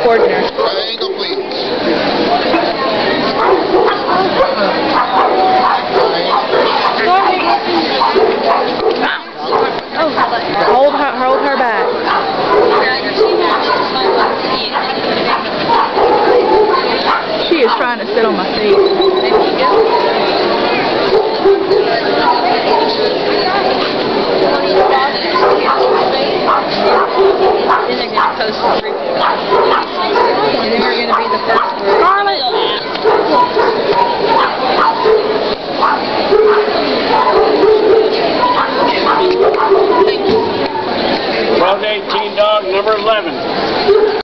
recording her. Triangle, please. Hold her back. She is trying to sit on my feet. Then they're going to post the group. And then we're going to be the first group. Scarlet! Road 18, dog number 11.